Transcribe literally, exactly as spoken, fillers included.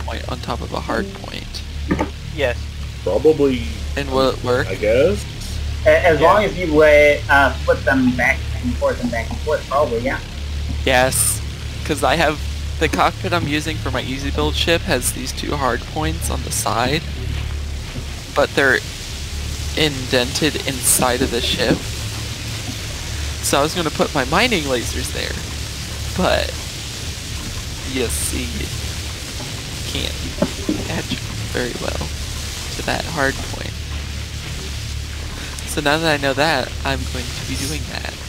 point on top of a hard point. Yes. Probably. And will it work? I guess. As Yeah. long as you lay, uh, flip them back and forth and back and forth, probably, yeah. Yes, because I have the cockpit I'm using for my easy build ship has these two hard points on the side, but they're indented inside of the ship. So I was going to put my mining lasers there, but you see, can't attach very well to that hard point. So now that I know that, I'm going to be doing that.